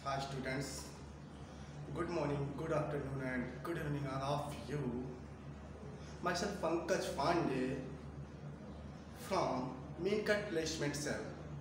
Hi students, good morning, good afternoon and good evening all of you. Myself Pankaj Pandey from Meancut Placement Cell.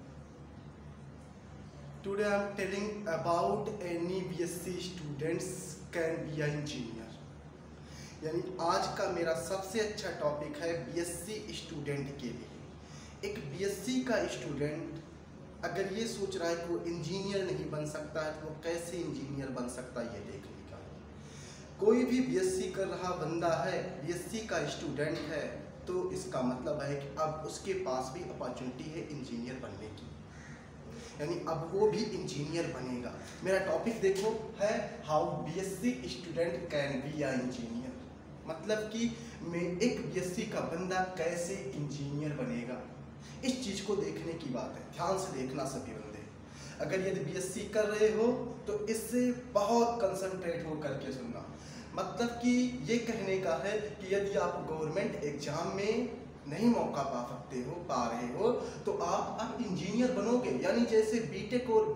Today I am telling about any BSc students can be an engineer. यानी आज का मेरा सबसे अच्छा topic है BSc student के लिए। एक बीएससी का स्टूडेंट अगर ये सोच रहा है कि वो इंजीनियर नहीं बन सकता है तो वो कैसे इंजीनियर बन सकता है, ये देखने का है। कोई भी बीएससी कर रहा बंदा है, बीएससी का स्टूडेंट है, तो इसका मतलब है कि अब उसके पास भी अपॉर्चुनिटी है इंजीनियर बनने की, यानी अब वो भी इंजीनियर बनेगा। मेरा टॉपिक देखो है how BSc student can be a engineer, मतलब कि मैं एक बीएससी का बंदा कैसे इंजीनियर बनेगा। इस चीज़ को देखने की बात है, ध्यान से देखना सभी बंदे। अगर यदि बीएससी कर रहे हो तो इससे बहुत कंसंट्रेट हो करके सुनना। मतलब कि ये कहने का है कि यदि आप गवर्नमेंट एग्जाम में नहीं मौका पा रहे हो तो आप अब इंजीनियर बनोगे। यानी जैसे बीटेक और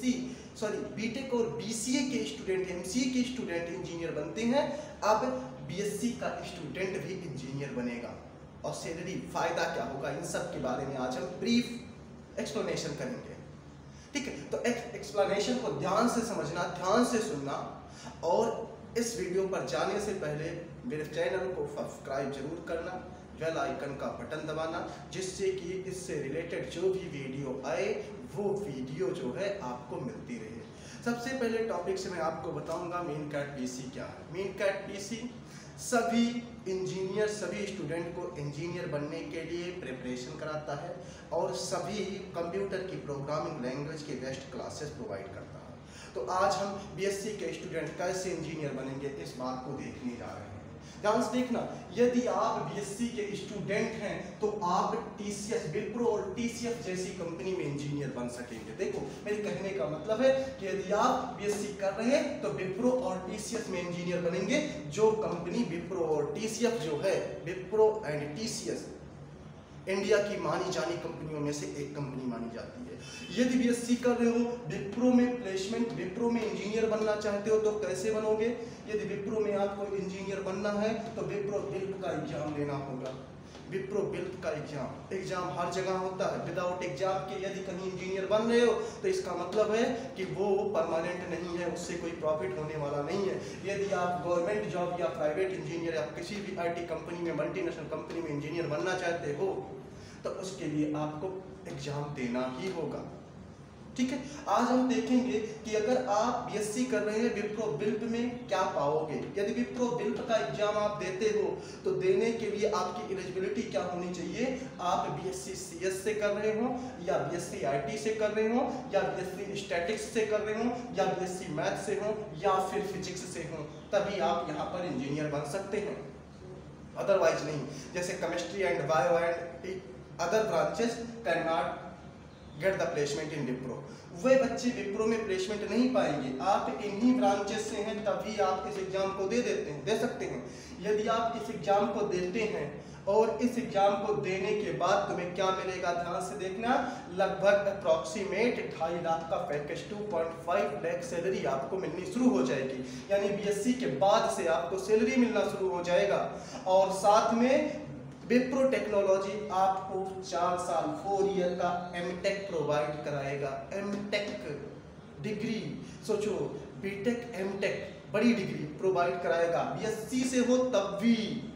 बीटेक और बीसीए के स्टूडेंट, एमसीए के स्टूडेंट इंजीनियर बनते हैं, अब बीएससी का स्टूडेंट भी इंजीनियर बनेगा। और सैलरी फायदा क्या होगा, इन सब के बारे में आज हम ब्रीफ एक्सप्लेनेशन करेंगे। ठीक है, तो एक्सप्लेनेशन को ध्यान से समझना, ध्यान से सुनना, और इस वीडियो पर जाने से पहले मेरे चैनल को सब्सक्राइब जरूर करना, बेल आइकन का बटन दबाना, जिससे कि इससे रिलेटेड जो भी वीडियो आए वो वीडियो जो है आपको मिलती रहे। सबसे पहले टॉपिक से मैं आपको बताऊंगा मीनकैट पीसी क्या है। मीनकैट पीसी सभी इंजीनियर, सभी स्टूडेंट को इंजीनियर बनने के लिए प्रिपरेशन कराता है और सभी कंप्यूटर की प्रोग्रामिंग लैंग्वेज के बेस्ट क्लासेस प्रोवाइड करता है। तो आज हम बीएससी के स्टूडेंट कैसे इंजीनियर बनेंगे इस बात को देखने जा रहे हैं। ध्यान से देखना, यदि आप बीएससी के स्टूडेंट हैं तो आप टीसीएस, विप्रो और टीसीएस जैसी कंपनी में इंजीनियर बन सकेंगे। देखो मेरे कहने का मतलब है कि यदि आप बीएससी कर रहे हैं तो विप्रो और टीसीएस में इंजीनियर बनेंगे। जो कंपनी विप्रो और टीसीएस जो है, विप्रो एंड टीसीएस इंडिया की मानी जानी कंपनियों में से एक कंपनी मानी जाती है। यदि बीएससी कर रहे हो, विप्रो में प्लेसमेंट, विप्रो में इंजीनियर बनना चाहते हो तो कैसे बनोगे। यदि विप्रो में आपको इंजीनियर बनना है तो विप्रो बिल्प का एग्जाम देना होगा। विप्रो बिल्प का एग्जाम हर जगह होता है। विदाउट एग्जाम के यदि कहीं इंजीनियर बन रहे हो तो इसका मतलब है कि वो परमानेंट नहीं है, उससे कोई प्रॉफिट होने वाला नहीं है। यदि आप गवर्नमेंट जॉब या प्राइवेट इंजीनियर या किसी भी आईटी कंपनी में, मल्टीनेशनल कंपनी में इंजीनियर बनना चाहते हो तो उसके लिए आपको एग्जाम देना ही होगा। ठीक है, आज हम देखेंगे कि अगर आप बीएससी कर रहे हैं विप्रो बिल्प में क्या पाओगे। यदि विप्रो बिल्प का एग्जाम आप देते हो तो देने के लिए आपकी एलिजिबिलिटी क्या होनी चाहिए। आप बीएससी सीएस से कर रहे हो, या बीएससी आईटी से कर रहे हो, या बीएससी स्टैटिक्स से कर रहे हो, या बीएससी मैथ से हो, या फिर फिजिक्स से हो, तभी आप यहाँ पर इंजीनियर बन सकते हैं। अदरवाइज नहीं। जैसे chemistry and bio and other branches can not get the placement in Wipro. वे बच्चे विप्रो में प्लेसमेंट नहीं पाएंगे। आप इन्हीं ब्रांचेस से हैं तभी आप इस एग्जाम को दे सकते हैं। यदि आप इस एग्जाम को देते हैं और इस एग्जाम को देने के बाद तुम्हें क्या मिलेगा, ध्यान से देखना। लगभग अप्रॉक्सीमेट 2.5 लाख का पैकेज, 2.5 लाख सैलरी आपको मिलनी शुरू हो जाएगी। यानी बीएससी के बाद से आपको सैलरी मिलना शुरू हो जाएगा। और साथ में विप्रो टेक्नोलॉजी आपको 4 साल 4 ईयर का एमटेक प्रोवाइड कराएगा। एमटेक डिग्री, सोचो, बीटेक एमटेक बड़ी डिग्री प्रोवाइड कराएगा। बीएससी से हो तब भी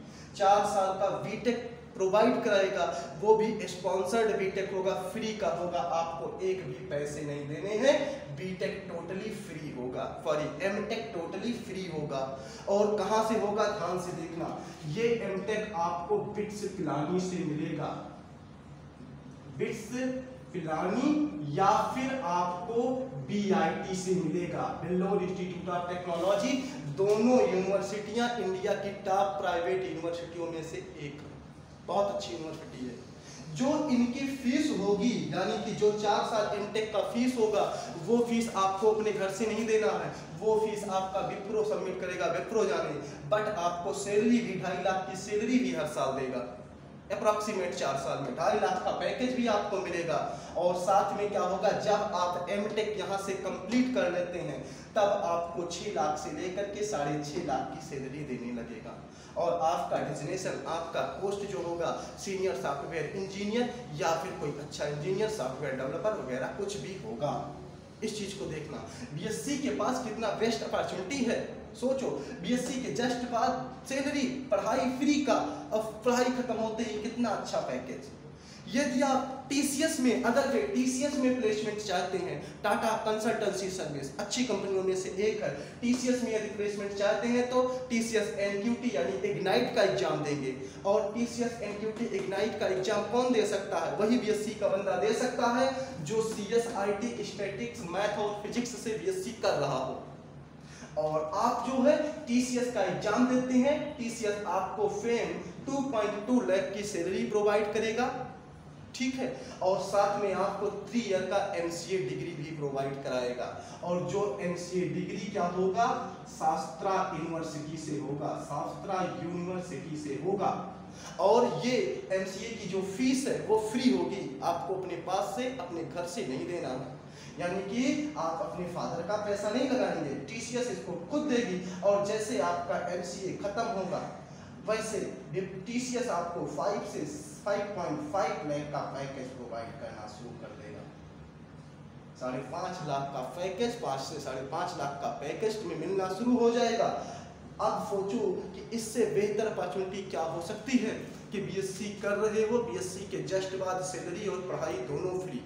4 साल का बीटेक प्रोवाइड कराएगा। वो भी स्पॉन्सर्ड बीटेक होगा, फ्री का होगा, आपको एक भी पैसे नहीं देने हैं। बीटेक टोटली फ्री होगा, सॉरी एमटेक टोटली फ्री होगा। और कहां से होगा, ध्यान से देखना। ये एमटेक आपको बिट्स पिलानी से मिलेगा, बिट्स पिलानी, या फिर आपको बीआईटी से मिलेगा, बेंगलोर इंस्टीट्यूट ऑफ टेक्नोलॉजी। दोनों यूनिवर्सिटियां इंडिया की टॉप प्राइवेट यूनिवर्सिटियों में से एक, बहुत अच्छी यूनिवर्सिटी है। जो इनकी फीस होगी, यानी कि जो 4 साल एमटेक का फीस होगा, वो फीस आपको अपने घर से नहीं देना है। वो फीस आपका विप्रो सबमिट करेगा, विप्रो जाने, बट आपको सैलरी भी 2.5 लाख की सैलरी भी हर साल देगा। अप्रॉक्सीमेट 4 साल में 2.5 लाख का पैकेज भी आपको मिलेगा। और साथ में क्या होगा, जब आप एमटेक यहाँ से कंप्लीट कर लेते हैं तब आपको 6 लाख से लेकर के 6.5 लाख की सैलरी देने लगेगा। और आपका डिजिग्नेशन, आपका पोस्ट जो होगा सीनियर सॉफ्टवेयर इंजीनियर या फिर कोई अच्छा इंजीनियर, सॉफ्टवेयर डेवलपर वगैरह कुछ भी होगा। इस चीज को देखना, बीएससी के पास कितना बेस्ट अपॉर्चुनिटी है। सोचो, बीएससी के जस्ट बाद सैलरी, पढ़ाई फ्री का, अब पढ़ाई खत्म होते ही कितना अच्छा पैकेज। यदि आप टीसीएस में, अदर वे टीसीएस में प्लेसमेंट चाहते हैं, टाटा कंसल्टेंसी सर्विस अच्छी कंपनियों में से एक है, टीसीएस में यदि प्लेसमेंट चाहते हैं तो टीसीएस एनक्यूटी यानी इग्नाइट का एग्जाम देंगे। और टीसीएस एनक्यूटी इग्नाइट का एग्जाम कौन दे सकता है? वही बीएससी का बंदा दे सकता है जो सीएसआईटी स्टैटिक्स, मैथ और फिजिक्स से बीएससी कर रहा हो। और आप जो है टीसीएस का एग्जाम देते हैं, टीसीएस आपको फेम 2.2 लाख की सैलरी प्रोवाइड करेगा, ठीक है। और साथ में आपको 3 ईयर का एमसीए डिग्री भी प्रोवाइड कराएगा। और जो एमसीए डिग्री क्या होगा, शास्त्रा यूनिवर्सिटी से होगा, शास्त्रा यूनिवर्सिटी से होगा। और ये एमसीए की जो फीस है वो फ्री होगी, आपको अपने पास से, अपने घर से नहीं देना है। यानी कि आप अपने फादर का पैसा नहीं लगाएंगे, टीसीएस इसको खुद देगी। और जैसे आपका एमसीए खत्म होगा वैसे टीसीएस आपको 5 से 5.5 लाख का पैकेज प्रोवाइड करना शुरू कर देगा। 5.5 लाख का पैकेज, 5 से 5.5 लाख का पैकेज तुम्हें मिलना शुरू हो जाएगा। अब सोचो कि इससे बेहतर अपॉर्चुनिटी क्या हो सकती है कि बीएससी कर रहे हो, बीएससी के जस्ट बाद सैलरी और पढ़ाई दोनों फ्री,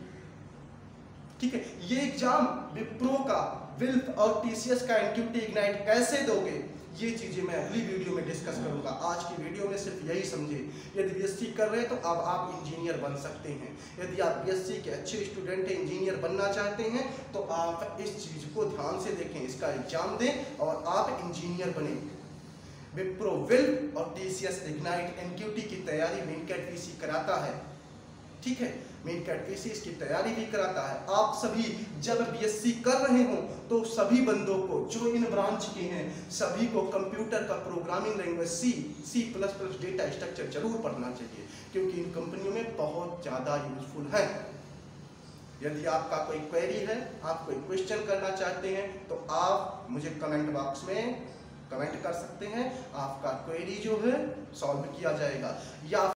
ठीक है। ये एग्जाम विप्रो का, विल्प और टीसीएस का एनक्यूटी इग्नाइट कैसे दोगे, ये चीजें मैं अगली वीडियो में डिस्कस करूंगा। आज की वीडियो में सिर्फ यही समझे, यदि बीएससी कर रहे हैं तो अब आप इंजीनियर बन सकते हैं। यदि आप बीएससी के अच्छे स्टूडेंट हैं, इंजीनियर बनना चाहते हैं तो आप इस चीज को ध्यान से देखें, इसका एग्जाम दें और आप इंजीनियर बने। विप्रो, विल्प और टीसीएस इग्नाइट एनक्यूटी की तैयारी मेनकैट पीसी कराता है, ठीक है। मेनकैट पीसी इसकी तैयारी भी कराता है। आप सभी जब बीएससी कर रहे हो तो सभी बंदों को जो इन ब्रांच के हैं सभी को कंप्यूटर का programming language C++, data structure जरूर पढ़ना चाहिए, क्योंकि इन कंपनियों में बहुत ज़्यादा यूजफुल है। यदि आपका कोई क्वेरी है, आप कोई क्वेश्चन करना चाहते हैं तो आप मुझे कमेंट बॉक्स में कमेंट कर सकते हैं, आपका क्वेरी जो है सॉल्व किया जाएगा। या